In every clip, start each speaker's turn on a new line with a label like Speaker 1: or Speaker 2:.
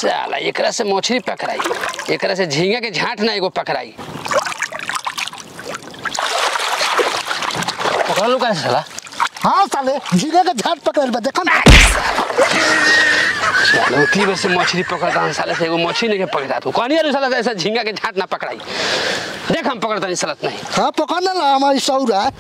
Speaker 1: साला एकरा से मछली पकड़ाई, एकरा से झींगा के झाट ना एगो पकड़ाई। पकड़ लो कैसे साला?
Speaker 2: हाँ साले झींगा के झाट पकड़ बा देखा ना।
Speaker 1: साला उतनी बस से मछली पकड़ता है साले से एगो मछली नहीं के पकड़ा तू कहानी यार साला ऐसा झींगा के झाट ना पकड़ाई। देख हम पकड़ता नहीं साला नहीं।
Speaker 2: हाँ पकड़ना ला हमारी सौरा है।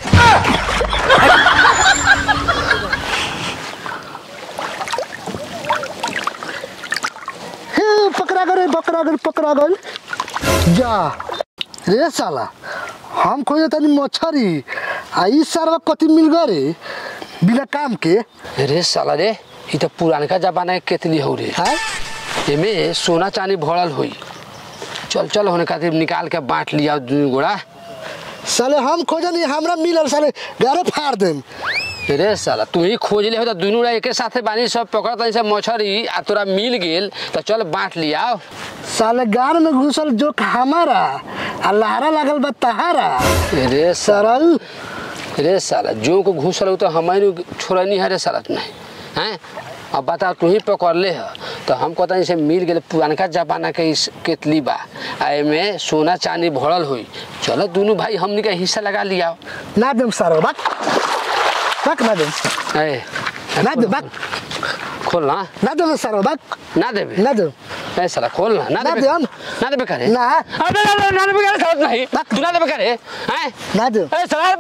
Speaker 2: पकड़ा गए जा रे साला हम खोजे तनी मछरी आई सारा कति मिल गए रे बिना काम के।
Speaker 1: रे साला रे ये तो पुरानका जमाना के केतली हो रे
Speaker 2: है
Speaker 1: एमे सोना चांदी भरल हुई। चल चल होने खातिर निकाल के बांट लिया दू गोड़ा।
Speaker 2: साले हम खोजनी हमरा मिलल साले घरे फाड़ देम।
Speaker 1: रे साला तू ही खोज ले हो तो दोनों एक साथे बानी सब पकड़ता से मछरी आ तोरा मिल गेल तो चल बांट लिया।
Speaker 2: साले गार में घुसल जो हमारा आ लहरा लागल बा तहारा।
Speaker 1: रे
Speaker 2: सरल
Speaker 1: रे साला जो को घुसल हो तो हमारे छोड़नी है रे साला नहीं हैं। अब बता तू ही पकड़ ले है तो हम कहता इसे मिल गए पुरानका जमाना के इस केतली बा में सोना चांदी भरल हुई। चलो दोनों भाई हमने का हिस्सा लगा लिया।
Speaker 2: ना देम सारा बात बात ना देम ना दे बात
Speaker 1: खोल ना
Speaker 2: दे सारा बात
Speaker 1: ना देबे
Speaker 2: ना दे
Speaker 1: ए साला खोल ना देबे ना देबे करे
Speaker 2: ना
Speaker 1: अबे ना देबे करे साला नहीं तू ना देबे करे हैं
Speaker 2: ना दे
Speaker 1: ए साला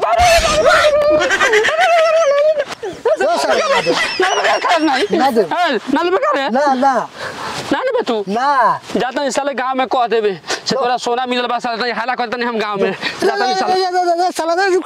Speaker 2: ना दे
Speaker 1: ना देबे तू
Speaker 2: ना
Speaker 1: जाता साले गांव में कह देबे से तोरा सोना मिलल बा साला हाला करता नहीं हम गांव में जाता नहीं साला
Speaker 2: साला रुक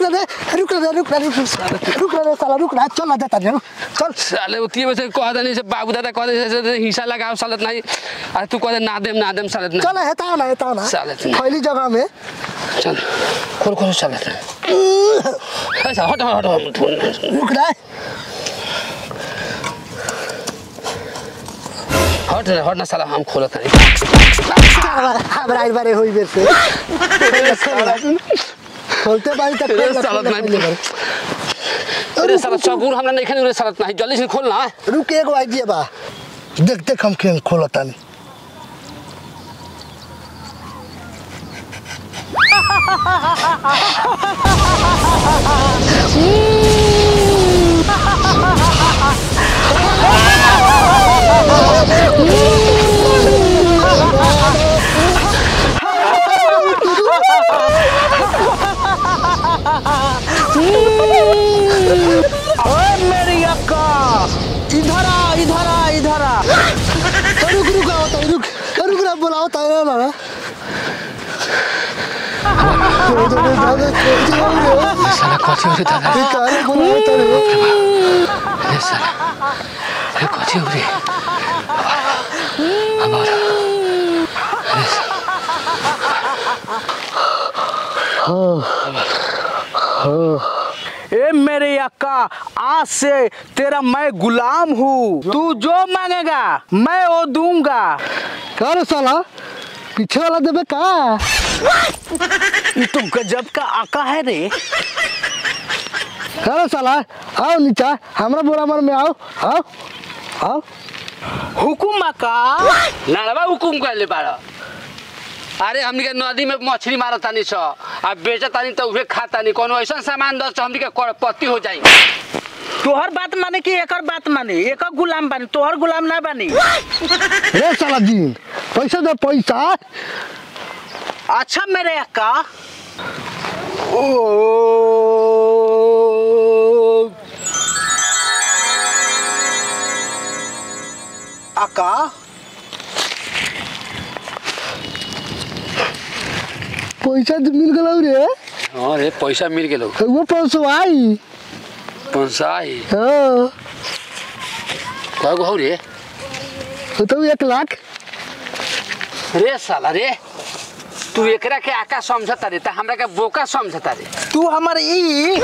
Speaker 2: ना चल ना देता चल
Speaker 1: साले उतनी वैसे कह दे नहीं से बाबू दादा कह दे हिस्सा लगाओ साले नहीं अरे तू कह दे ना देम साले नहीं
Speaker 2: चल हेता ना
Speaker 1: साले
Speaker 2: पहली जगह में
Speaker 1: चल खोल साले ऐसा हट
Speaker 2: रुक ना
Speaker 1: हट ना साला हम खोलत नहीं
Speaker 2: हमरा एक बार होई बेर से खोलते बारी तक
Speaker 1: साला नहीं अरे साला सबूर हमरा नहीं खाने रे साला नहीं जल्दी से खोल ना।
Speaker 2: रुक एगो आइडिया बा देख हम केन खोलता नहीं।
Speaker 3: मेरी अक्का इधर आ
Speaker 2: रुक ना बुलाओ तारा ना
Speaker 1: साला कथी हो दादा
Speaker 2: कारे बुलाओ तारे
Speaker 1: ए साला ए कथी हो रे हमारा
Speaker 3: ए मेरे अक्का आज से तेरा मैं गुलाम हूँ। तू जो मांगेगा मैं वो दूंगा।
Speaker 2: कर साला पीछे वाला देबे का
Speaker 3: ये तो गजब का आका है रे।
Speaker 2: कर साला आओ नीचा हमरा बोरा में आओ
Speaker 3: हुकुम आका
Speaker 1: लड़वा हुकुम कर ले बाड़ा। अरे हमनी के नदी में मछली मारतानी छ आ बेचतानी तो उहे खातानी कोनो ऐसा सामान दस हमनी के करोड़पति हो जाई।
Speaker 3: तोहर बात माने कि एकर बात माने एकर गुलाम बानी तोहर गुलाम ना बानी।
Speaker 2: रे साला जी पैसा दे पैसा।
Speaker 3: अच्छा मेरे अक्का अक्का
Speaker 2: पैसा तो मिल गलो रे।
Speaker 1: हां रे पैसा मिल गेलो
Speaker 2: वो पंसवाई हां
Speaker 1: कगो हो रे
Speaker 2: तो 1 लाख
Speaker 1: रे साला रे तू एकरा के आका समझता रे त हमरा के बोका समझता रे।
Speaker 3: तू हमर ई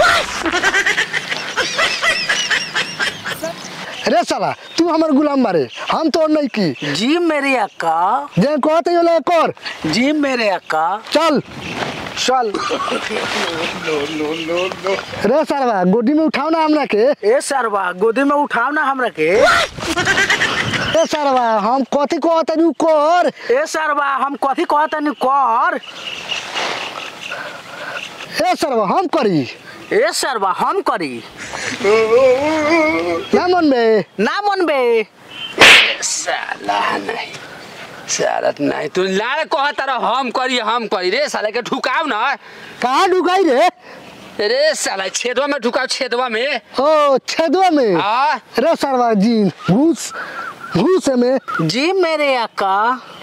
Speaker 2: रे साला तू हमर गुलाम मारे हम तो नहीं की।
Speaker 3: जी मेरे अक्का
Speaker 2: जे कहते हो कर
Speaker 3: जी मेरे अक्का
Speaker 2: चल
Speaker 3: चल।
Speaker 2: रे सरवा गोदी में उठाओ ना हमरा के।
Speaker 3: ए सरवा गोदी में उठाओ ना हमरा के।
Speaker 2: ए रे सरवा हम कथी कहतनी कर
Speaker 3: ए सरवा हम कथी कहतनी कर
Speaker 2: ए सरवा हम करी
Speaker 3: ए सरवा हम करी
Speaker 2: ना मन बे
Speaker 1: साला नहीं साला नहीं तू लाड़ कहता रह हम करी रे साला के ठुकाव ना
Speaker 2: कहाँ ढुकाई
Speaker 1: रे साला छेदवा में ठुकाव छेदवा में
Speaker 2: ओ छेदवा में
Speaker 1: हाँ
Speaker 2: रे सरवा जी घूस में
Speaker 3: जी मेरे अक्का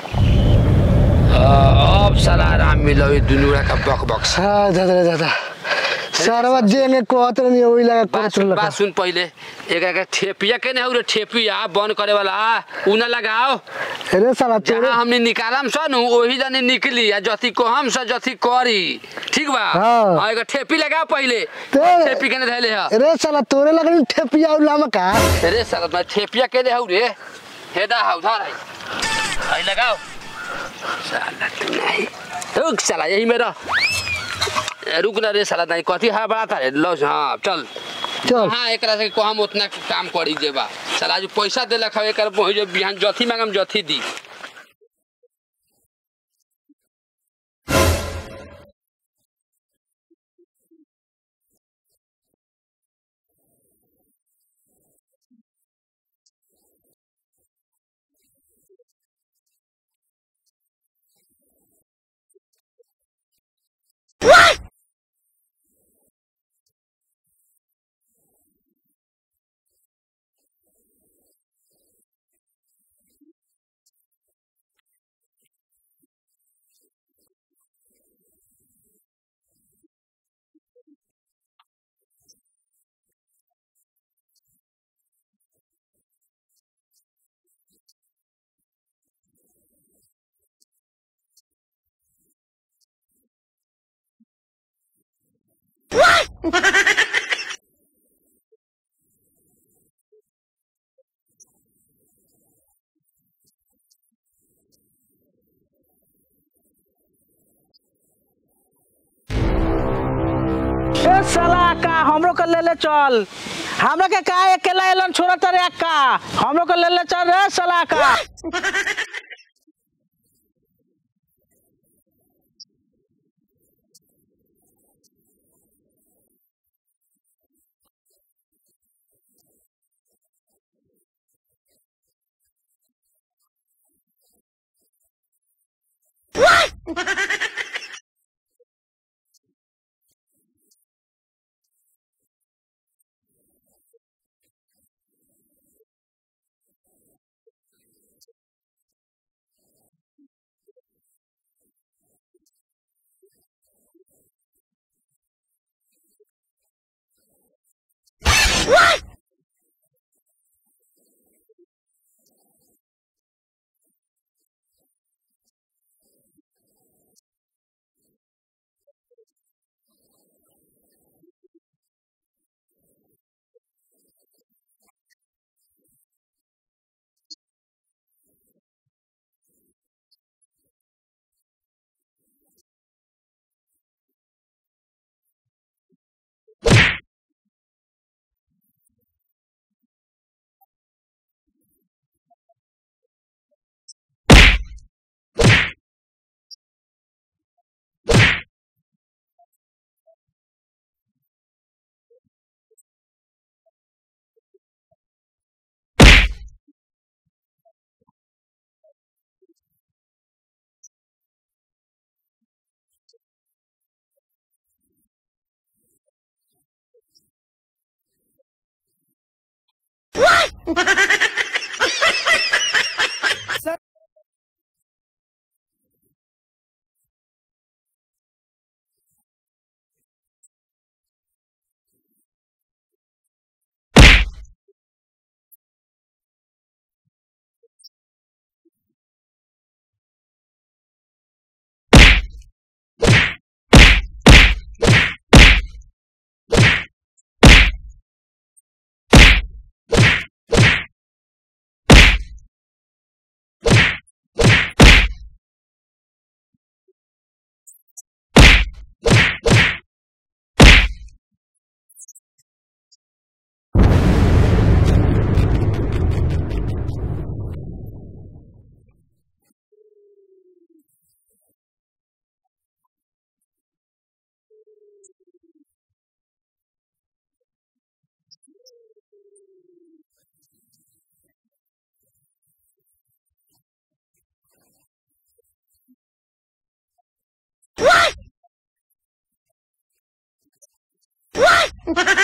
Speaker 1: अब साला आराम मिलो दुनुरा का बक
Speaker 2: हाँ दादा सरवा जेंगे कहत नहीं ओई लगा
Speaker 1: बात सुन पहले एक ठेपिया के नहीं रे ठेपिया बंद करे वाला उ ना लगाओ
Speaker 2: रे साला
Speaker 1: जहाँ हमने निकालम सन वही जाने निकली आ जथी को हम स जथी करी ठीक बा
Speaker 2: हाँ
Speaker 1: एक ठेपी लगाओ पहले ठेपी के नहीं धैले है
Speaker 2: रे साला तोरे लगन ठेपिया उलामा का
Speaker 1: रे साला मैं ठेपिया के दे हौ रे हेदा हौ धर आई लगाओ साला तू नहीं रुक साला यही मेरा रुक ना रे साला नहीं कथी हा बड़ा था रे लो हां चल हाँ एक से को हम उतना काम करी जेबा साला जो पैसा दे लखा एकर जो बिहान जथी मांगम जथी दी
Speaker 3: साला का हमरो के ले चल हमरा के का अकेला एलन छोड़ तरे अक्का हमरो के ले चल रे साला का
Speaker 2: रे